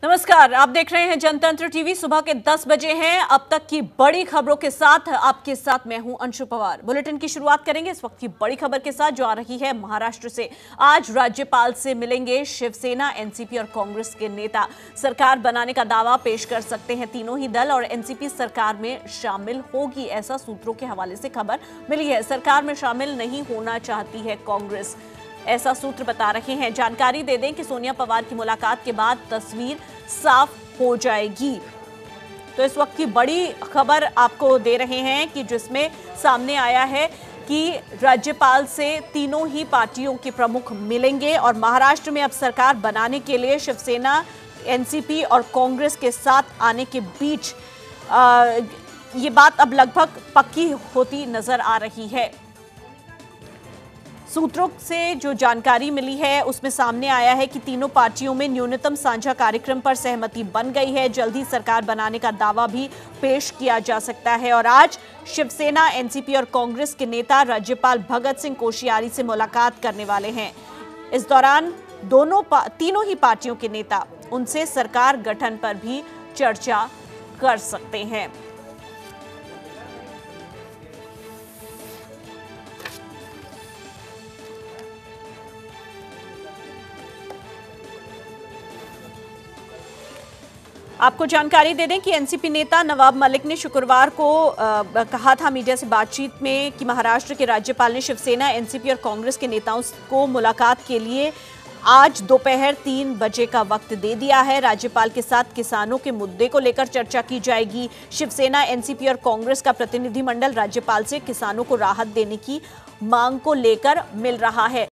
नमस्कार, आप देख रहे हैं जनतंत्र टीवी। सुबह के 10 बजे हैं। अब तक की बड़ी खबरों के साथ आपके साथ मैं हूं अंशु पवार। बुलेटिन की शुरुआत करेंगे इस वक्त की बड़ी खबर के साथ जो आ रही है महाराष्ट्र से। आज राज्यपाल से मिलेंगे शिवसेना, एनसीपी और कांग्रेस के नेता। सरकार बनाने का दावा पेश कर सकते हैं तीनों ही दल और एनसीपी सरकार में शामिल होगी, ऐसा सूत्रों के हवाले से खबर मिली है। सरकार में शामिल नहीं होना चाहती है कांग्रेस, ऐसा सूत्र बता रहे हैं। जानकारी दे दें कि सोनिया पवार की मुलाकात के बाद तस्वीर साफ हो जाएगी। तो इस वक्त की बड़ी खबर आपको दे रहे हैं कि जिसमें सामने आया है कि राज्यपाल से तीनों ही पार्टियों के प्रमुख मिलेंगे और महाराष्ट्र में अब सरकार बनाने के लिए शिवसेना, एनसीपी और कांग्रेस के साथ आने के बीच ये बात अब लगभग पक्की होती नजर आ रही है। सूत्रों से जो जानकारी मिली है उसमें सामने आया है कि तीनों पार्टियों में न्यूनतम साझा कार्यक्रम पर सहमति बन गई है। जल्द ही सरकार बनाने का दावा भी पेश किया जा सकता है और आज शिवसेना, एनसीपी और कांग्रेस के नेता राज्यपाल भगत सिंह कोश्यारी से मुलाकात करने वाले हैं। इस दौरान तीनों ही पार्टियों के नेता उनसे सरकार गठन पर भी चर्चा कर सकते हैं। आपको जानकारी दे दें कि एनसीपी नेता नवाब मलिक ने शुक्रवार को कहा था मीडिया से बातचीत में कि महाराष्ट्र के राज्यपाल ने शिवसेना, एनसीपी और कांग्रेस के नेताओं को मुलाकात के लिए आज दोपहर 3 बजे का वक्त दे दिया है। राज्यपाल के साथ किसानों के मुद्दे को लेकर चर्चा की जाएगी। शिवसेना, एनसीपी और कांग्रेस का प्रतिनिधिमंडल राज्यपाल से किसानों को राहत देने की मांग को लेकर मिल रहा है।